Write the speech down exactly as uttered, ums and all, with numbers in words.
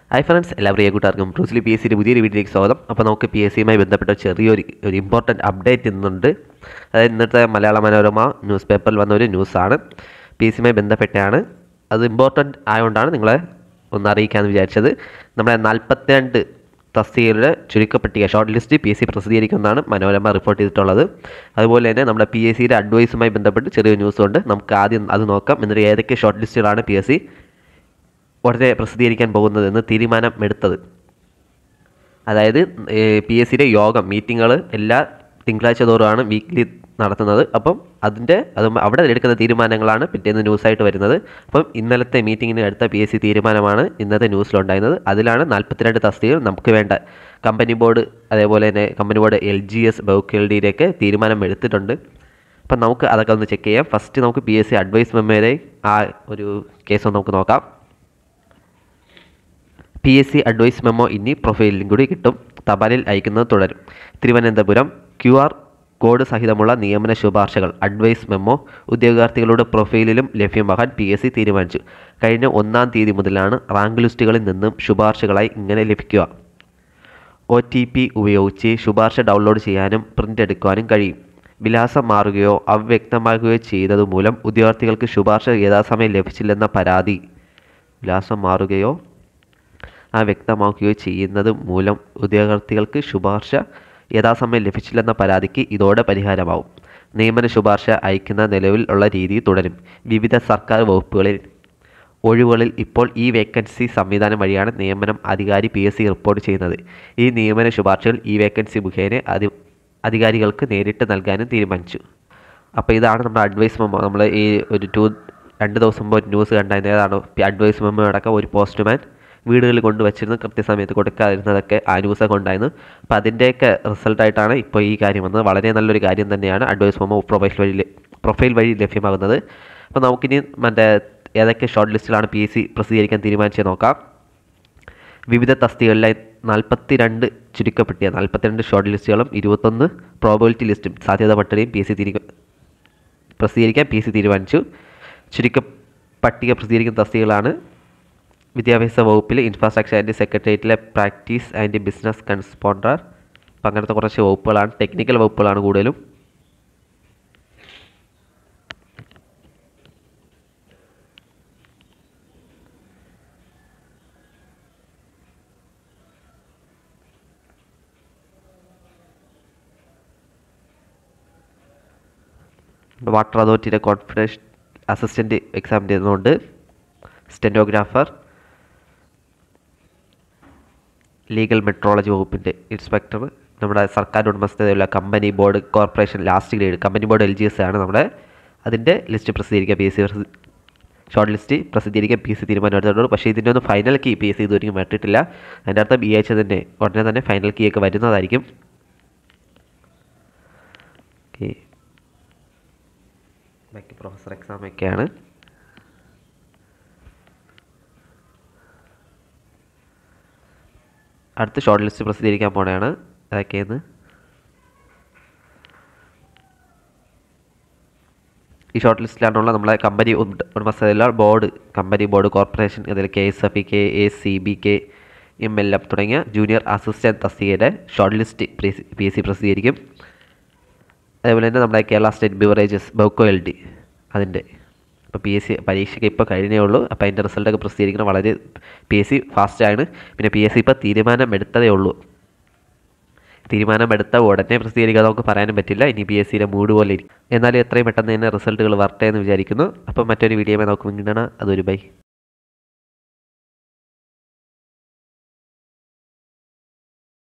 Hi friends, എല്ലാ പ്രിയ കൂട്ടുകാർക്കും Bruce Lee P S സിയുടെ പുതിയൊരു വീഡിയോയിലേക്ക് സ്വാഗതം. അപ്പോൾ നമുക്ക് പി എസ് സിയുമായി ബന്ധപ്പെട്ട ചെറിയൊരു ഒരു ഇമ്പോർട്ടൻറ്റ് അപ്ഡേറ്റ് ഇന്നുണ്ട്. അതായത് ഇന്നത്തെ മലയാള മനോരമ ന്യൂസ് പേപ്പറിൽ വന്ന ഒരു ന്യൂസാണ്. പി എസ് സിയുമായി ബന്ധപ്പെട്ടാണ്. അത് ഇമ്പോർട്ടൻറ്റ് ആയതുകൊണ്ടാണ് നിങ്ങളെ ഒന്ന് അറിയിക്കാമെന്ന് വിചാരിച്ചത്. നമ്മുടെ നാൽപ്പത്തിരണ്ട് തസ്തികയുടെ ചുരുക്കപ്പട്ടിക short list P S C പ്രസിദ്ധീകരിക്കുന്നതാണ് മനോരമ റിപ്പോർട്ട് ചെയ്തിട്ടുള്ളത്. അതുപോലെ തന്നെ നമ്മുടെ പി എസ് സിയുടെ അഡ്വൈസുമായി ബന്ധപ്പെട്ട് ചെറിയൊരു ന്യൂസുണ്ട്. നമുക്ക് ആദ്യം അത് നോക്കാം. എന്നിട്ട് ഏതൊക്കെ ഷോർട്ട് ലിസ്റ്റുകളാണ് പി എസ് സി ഉടനെ പ്രസിദ്ധീകരിക്കാൻ പോകുന്നതെന്ന് തീരുമാനം എടുത്തത്. അതായത് പി എസ് സിയുടെ യോഗം മീറ്റിങ്ങുകൾ എല്ലാ തിങ്കളാഴ്ച തോറുമാണ് വീക്ക്ലി നടത്തുന്നത്. അപ്പം അതിൻ്റെ അത് അവിടെ എടുക്കുന്ന തീരുമാനങ്ങളാണ് പിറ്റേന്ന് ന്യൂസായിട്ട് വരുന്നത്. അപ്പം ഇന്നലത്തെ മീറ്റിങ്ങിന് എടുത്ത പി എസ് സി തീരുമാനമാണ് ഇന്നത്തെ ന്യൂസിലുണ്ടായിരുന്നത്. അതിലാണ് നാൽപ്പത്തിരണ്ട് തസ്തികകൾ നമുക്ക് വേണ്ട കമ്പനി ബോർഡ്, അതേപോലെ തന്നെ company board L G S Bevco L ഡിയിലേക്ക് തീരുമാനം എടുത്തിട്ടുണ്ട്. അപ്പം നമുക്ക് അതൊക്കെ ഒന്ന് ചെക്ക് ചെയ്യാം. ഫസ്റ്റ് നമുക്ക് പി എസ് സി അഡ്വൈസ് മെമ്മോയുടെ ആ ഒരു കേസ് ഒന്ന് നമുക്ക് നോക്കാം. P S C advice memo ഇനി പ്രൊഫൈലിലും കൂടി കിട്ടും. തപാലിൽ അയക്കുന്നത് തുടരും. തിരുവനന്തപുരം ക്യു ആർ കോഡ് സഹിതമുള്ള നിയമന ശുപാർശകൾ അഡ്വൈസ് മെമ്മോ ഉദ്യോഗാർത്ഥികളുടെ പ്രൊഫൈലിലും ലഭ്യമാക്കാൻ പി എസ് സി തീരുമാനിച്ചു. കഴിഞ്ഞ ഒന്നാം തീയതി മുതലാണ് റാങ്ക് ലിസ്റ്റുകളിൽ നിന്നും ശുപാർശകളായി ഇങ്ങനെ ലഭിക്കുക. ഒ ടി പി ഉപയോഗിച്ച് ശുപാർശ ഡൗൺലോഡ് ചെയ്യാനും പ്രിൻ്റ് എടുക്കാനും കഴിയും. വിലാസം മാറുകയോ അവ്യക്തമാകുകയോ ചെയ്തതുമൂലം ഉദ്യോഗാർത്ഥികൾക്ക് ശുപാർശ യഥാസമയം ലഭിച്ചില്ലെന്ന പരാതി വിലാസം മാറുകയോ ആ വ്യക്തമാക്കുകയോ ചെയ്യുന്നത് മൂലം ഉദ്യോഗാർത്ഥികൾക്ക് ശുപാർശ യഥാസമയം ലഭിച്ചില്ലെന്ന പരാതിക്ക് ഇതോടെ പരിഹാരമാവും. നിയമന ശുപാർശ അയക്കുന്ന നിലവിൽ ഉള്ള രീതി തുടരും. വിവിധ സർക്കാർ വകുപ്പുകളിൽ ഒഴിവുകളിൽ ഇപ്പോൾ ഈ വേക്കൻസി സംവിധാനം വഴിയാണ് നിയമനം അധികാരി പി എസ് സി റിപ്പോർട്ട് ചെയ്യുന്നത്. ഈ നിയമന ശുപാർശകൾ ഈ വേക്കൻസി മുഖേന അധി അധികാരികൾക്ക് നേരിട്ട് നൽകാനും തീരുമാനിച്ചു. അപ്പോൾ ഇതാണ് നമ്മുടെ അഡ്വൈസ് മെമ്മോ. നമ്മൾ ഈ ഒരു ടു രണ്ട് ദിവസം മുമ്പ് ഒരു ന്യൂസ് കണ്ടായിരുന്നു. ഏതാണ് അഡ്വൈസ് മെമ്മോ അടക്കം ഒരു പോസ്റ്റ്മാൻ വീടുകളിൽ കൊണ്ടുവച്ചിരുന്നു, കൃത്യസമയത്ത് കൊടുക്കാതിരുന്നതൊക്കെ ആ ന്യൂസൊക്കെ ഉണ്ടായിരുന്നു. അപ്പോൾ അതിൻ്റെയൊക്കെ റിസൾട്ടായിട്ടാണ് ഇപ്പോൾ ഈ കാര്യം വന്നത്. വളരെ നല്ലൊരു കാര്യം തന്നെയാണ് അഡ്വൈസ് മെമ്മോ പ്രൊഫൈൽ വഴി പ്രൊഫൈൽ വഴി ലഭ്യമാകുന്നത്. അപ്പോൾ നമുക്കിനി മറ്റേ ഏതൊക്കെ ഷോർട്ട് ലിസ്റ്റിലാണ് പി എസ് സി പ്രസിദ്ധീകരിക്കാൻ തീരുമാനിച്ചത് നോക്കാം. വിവിധ തസ്തികകളിലായി നാൽപ്പത്തി രണ്ട് ചുരുക്കപ്പെട്ടിയ നാൽപ്പത്തിരണ്ട് ഷോർട്ട് ലിസ്റ്റുകളും ഇരുപത്തൊന്ന് പ്രോബബിലിറ്റി ലിസ്റ്റും സാധ്യതാ പട്ടികയും പി എസ് സി തീരു പ്രസിദ്ധീകരിക്കാൻ പി എസ് സി തീരുമാനിച്ചു. ചുരുക്ക പട്ടിക പ്രസിദ്ധീകരിക്കുന്ന തസ്തികകളാണ് വിദ്യാഭ്യാസ വകുപ്പിൽ ഇൻഫ്രാസ്ട്രക്ചർ ആൻഡ് സെക്രട്ടേറിയറ്റിലെ പ്രാക്ടീസ് ആൻഡ് ബിസിനസ് കൺസ്പോണ്ടർ. അപ്പം അങ്ങനത്തെ കുറച്ച് വകുപ്പുകളാണ്, ടെക്നിക്കൽ വകുപ്പുകളാണ് കൂടുതലും. വാട്ടർ അതോറിറ്റിയുടെ കോൺഫിഡൻഷ്യൽ അസിസ്റ്റൻറ്റ് എക്സാം ചെയ്യുന്നുണ്ട്. സ്റ്റെനോഗ്രാഫർ, ലീഗൽ മെട്രോളജി വകുപ്പിൻ്റെ ഇൻസ്പെക്ടർ, നമ്മുടെ സർക്കാർ ഉടമസ്ഥതയുള്ള company board corporation last grade company board L G S ആണ് നമ്മുടെ അതിൻ്റെ ലിസ്റ്റ് പ്രസിദ്ധീകരിക്കാൻ P S C short list പ്രസിദ്ധീകരിക്കാൻ പി എസ് സി തീരുമാനം എടുത്തിട്ടുണ്ട്. പക്ഷേ ഇതിൻ്റെ ഒന്നും final key P S C ഇതുവരെയും വിട്ടിട്ടില്ല. അതിൻ്റെ അർത്ഥം ഈ ആഴ്ച തന്നെ ഉടനെ തന്നെ ഫൈനൽ കീ ഒക്കെ വരുന്നതായിരിക്കും. ഓക്കെ, ബാക്കി പ്രൊഫസർ എക്സാമൊക്കെയാണ്. അടുത്ത ഷോർട്ട് ലിസ്റ്റ് പ്രസിദ്ധീകരിക്കാൻ പോണെയാണ്. അതൊക്കെയെന്ന് ഈ ഷോർട്ട് ലിസ്റ്റിലാണുള്ള നമ്മളെ കമ്പനി ഉടമസ്ഥതയിലുള്ള ബോർഡ്, കമ്പനി ബോർഡ് കോർപ്പറേഷൻ, അതിൽ K S F, K A C B, K M L F തുടങ്ങിയ ജൂനിയർ അസിസ്റ്റൻറ്റ് തസ്തികയുടെ short list P S C പ്രസിദ്ധീകരിക്കും. അതേപോലെ തന്നെ നമ്മുടെ Kerala state beverages Bevco L D അതിൻ്റെ ഇപ്പോൾ പി എസ് സി പരീക്ഷയ്ക്ക് ഇപ്പോൾ കഴിഞ്ഞേ ഉള്ളൂ. അപ്പോൾ അതിൻ്റെ റിസൾട്ടൊക്കെ പ്രസിദ്ധീകരിക്കണം. വളരെ പി എസ് സി ഫാസ്റ്റാണ്. പിന്നെ പി എസ് സി ഇപ്പോൾ തീരുമാനം എടുത്തതേ ഉള്ളൂ. തീരുമാനമെടുത്ത ഉടനെ പ്രസിദ്ധീകരിക്കാതെ നമുക്ക് പറയാനും പറ്റില്ല. ഇനി പി എസ് സിയുടെ മൂഡ് പോലെ ഇരിക്കും. എന്നാലും എത്രയും പെട്ടെന്ന് തന്നെ റിസൾട്ടുകൾ വരട്ടെ എന്ന് വിചാരിക്കുന്നു. അപ്പം മറ്റൊരു വീഡിയോയുമായി നമുക്ക് മുന്നേറാം. അതൊരു ബൈ.